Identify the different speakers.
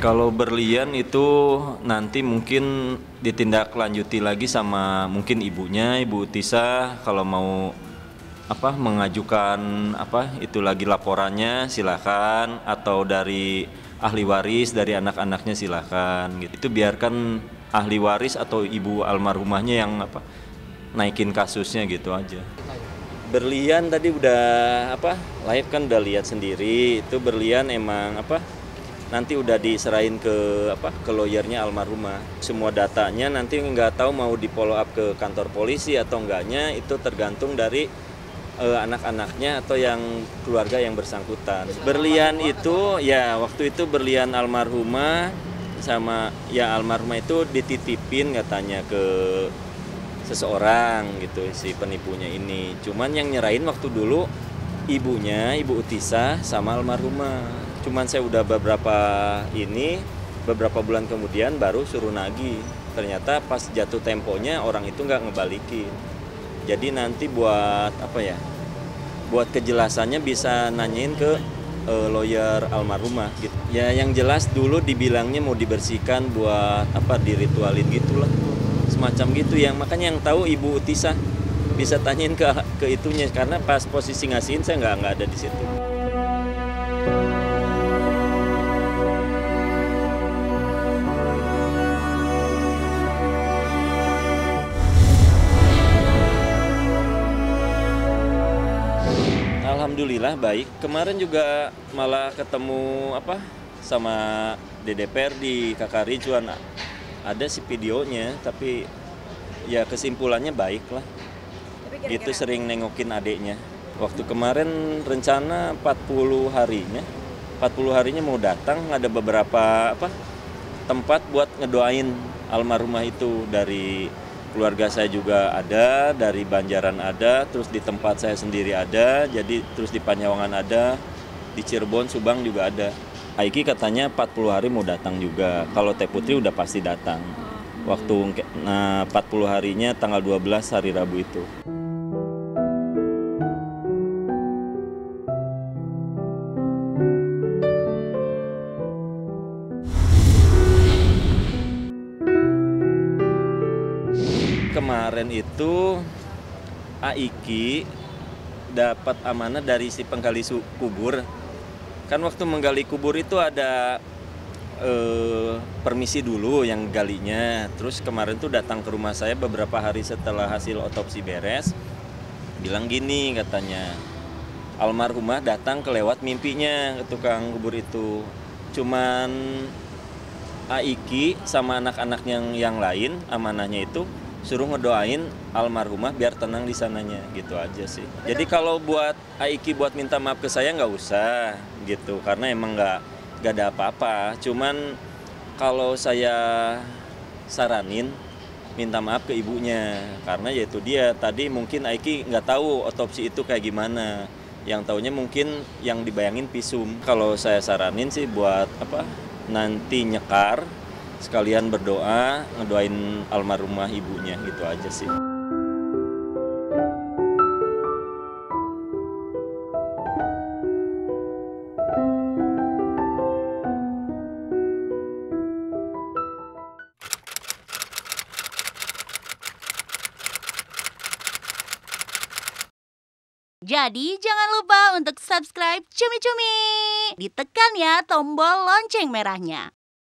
Speaker 1: Kalau berlian itu nanti mungkin ditindaklanjuti lagi sama mungkin ibunya, Ibu Tisa, kalau mau mengajukan itu lagi laporannya silakan, atau dari ahli waris dari anak-anaknya silakan gitu. Itu biarkan ahli waris atau ibu almarhumahnya yang naikin kasusnya gitu aja. Berlian tadi udah live kan udah lihat sendiri, itu berlian emang nanti udah diserahin ke lawyernya almarhumah. Semua datanya nanti nggak tahu mau di follow up ke kantor polisi atau enggaknya, itu tergantung dari anak-anaknya atau yang keluarga yang bersangkutan. Berlian itu ya waktu itu berlian almarhumah sama ya almarhumah itu dititipin katanya ke seseorang gitu si penipunya ini. Cuman yang nyerahin waktu dulu ibunya, Ibu Utisa sama almarhumah. Cuman saya udah beberapa bulan kemudian baru suruh nagih. Ternyata pas jatuh temponya orang itu nggak ngebalikin. Jadi nanti buat buat kejelasannya bisa nanyain ke lawyer almarhumah gitu. Ya yang jelas dulu dibilangnya mau dibersihkan buat diritualin gitulah. Semacam gitu, yang makanya yang tahu Ibu Utisa bisa tanyain ke itunya, karena pas posisi ngasihin saya nggak ada di situ. Alhamdulillah baik. Kemarin juga malah ketemu sama DDPR di KK Ricuan. Ada sih videonya, tapi ya kesimpulannya baik lah. Gitu sering nengokin adiknya. Waktu kemarin rencana 40 harinya mau datang, ada beberapa tempat buat ngedoain almarhumah itu. Dari keluarga saya juga ada, dari Banjaran ada, terus di tempat saya sendiri ada, jadi terus di Panyawangan ada, di Cirebon, Subang juga ada. Aiki katanya 40 hari mau datang juga. Kalau Teh Putri udah pasti datang. Waktu 40 harinya tanggal 12 hari Rabu itu. Kemarin itu Aiki dapat amanah dari si penggali kubur. Kan waktu menggali kubur itu ada permisi dulu yang galinya. Terus kemarin tuh datang ke rumah saya beberapa hari setelah hasil otopsi beres. Bilang gini katanya, almarhumah datang kelewat mimpinya ke tukang kubur itu. Cuman Aiki sama anak-anak yang lain amanahnya itu suruh ngedoain almarhumah biar tenang di sananya, gitu aja sih. Jadi kalau buat Aiki buat minta maaf ke saya nggak usah gitu, karena emang nggak ada apa-apa. Cuman kalau saya saranin minta maaf ke ibunya, karena yaitu dia tadi mungkin Aiki nggak tahu otopsi itu kayak gimana. Yang taunya mungkin yang dibayangin visum. Kalau saya saranin sih buat nanti nyekar, sekalian berdoa, ngedoain almarhumah ibunya, gitu aja sih.
Speaker 2: Jadi jangan lupa untuk subscribe Cumi Cumi. Ditekan ya tombol lonceng merahnya.